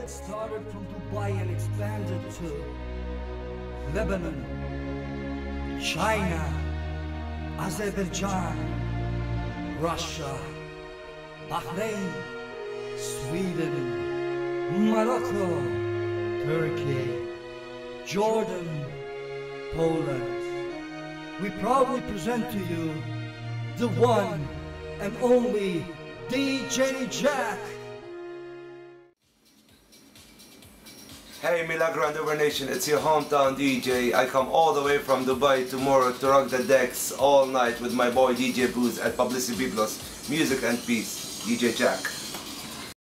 it started from Dubai and expanded to Lebanon, China, Azerbaijan, Russia, Bahrain, Sweden, Morocco, Turkey, Jordan, Poland. We proudly present to you the one and only DJ Jack. Hey Milagro and Over Nation, it's your hometown DJ. I come all the way from Dubai tomorrow to rock the decks all night with my boy DJ Booz at Publicity Biblos. Music and peace, DJ Jack.